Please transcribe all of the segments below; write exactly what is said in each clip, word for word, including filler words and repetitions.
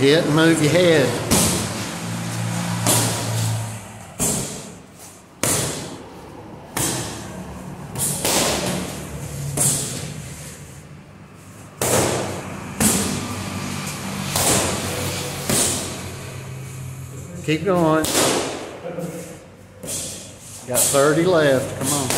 hit and move your head. Keep going. Got thirty left. Come on.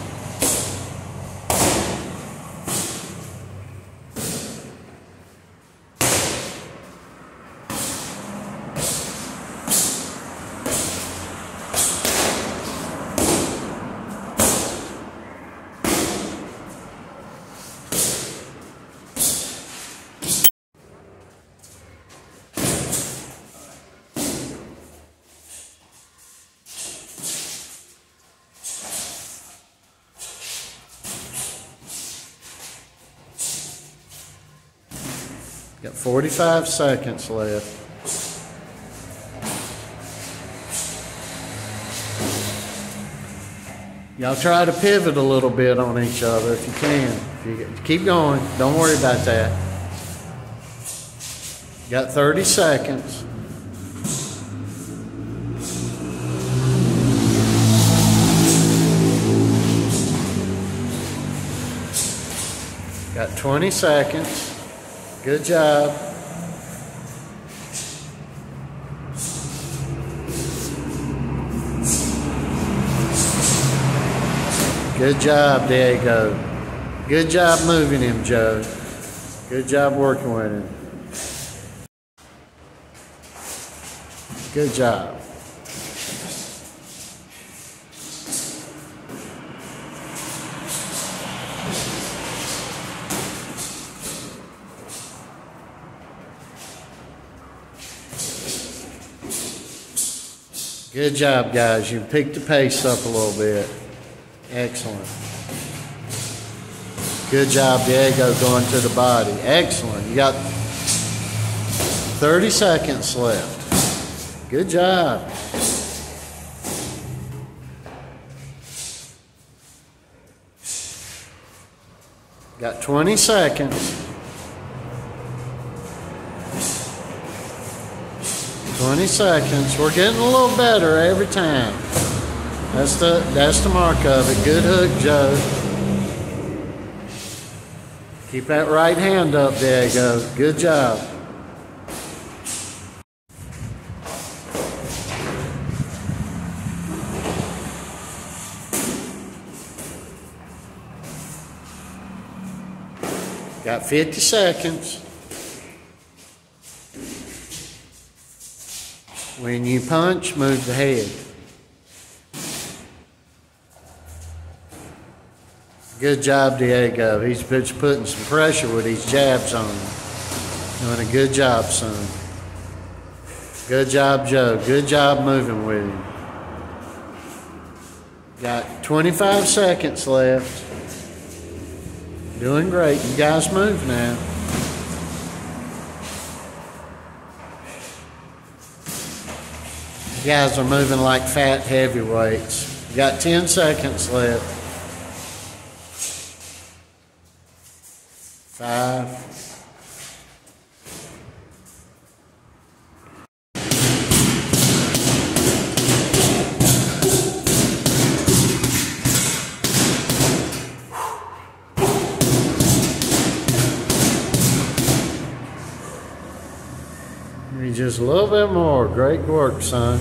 Got forty-five seconds left. Y'all try to pivot a little bit on each other if you can. If you keep going, don't worry about that. Got thirty seconds. Got twenty seconds. Good job. Good job, Diego. Good job moving him, Joe. Good job working with him. Good job. Good job, guys. You picked the pace up a little bit. Excellent. Good job, Diego, going to the body. Excellent. You got thirty seconds left. Good job. Got twenty seconds. twenty seconds. We're getting a little better every time. That's the that's the mark of it. Good hook, Joe. Keep that right hand up, Diego. Good job. Got fifty seconds. When you punch, move the head. Good job, Diego. He's putting some pressure with these jabs on him. Doing a good job, son. Good job, Joe. Good job moving with him. Got twenty-five seconds left. Doing great. You guys move now. You guys are moving like fat heavyweights. You got ten seconds left. Five. Maybe just a little bit more. Great work, son.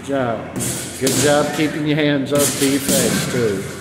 job. Good job keeping your hands up to your face, too.